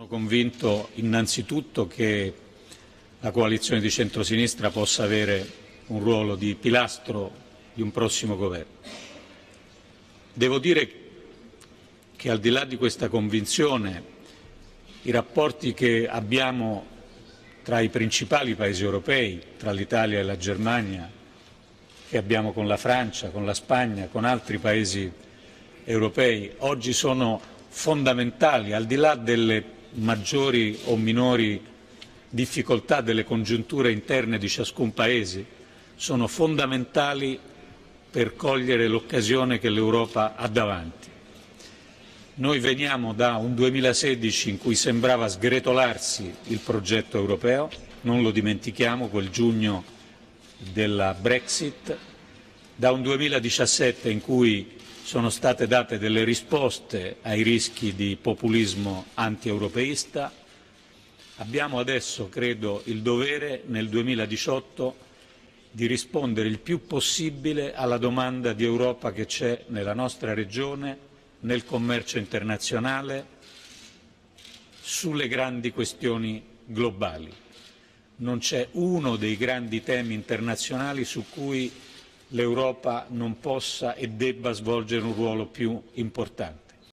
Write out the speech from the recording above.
convinto innanzitutto che la coalizione di centrosinistra possa avere un ruolo di pilastro di un prossimo governo. Devo dire che al di là di questa convinzione i rapporti che abbiamo tra i principali paesi europei, tra l'Italia e la Germania, che abbiamo con la Francia, con la Spagna, con altri paesi europei, oggi sono fondamentali, al di là delle maggiori o minori difficoltà delle congiunture interne di ciascun Paese, sono fondamentali per cogliere l'occasione che l'Europa ha davanti. Noi veniamo da un 2016 in cui sembrava sgretolarsi il progetto europeo, non lo dimentichiamo, quel giugno della Brexit, da un 2017 in cui sono state date delle risposte ai rischi di populismo anti-europeista. Abbiamo adesso, credo, il dovere nel 2018 di rispondere il più possibile alla domanda di Europa che c'è nella nostra regione, nel commercio internazionale, sulle grandi questioni globali. Non c'è uno dei grandi temi internazionali su cui l'Europa non possa e debba svolgere un ruolo più importante.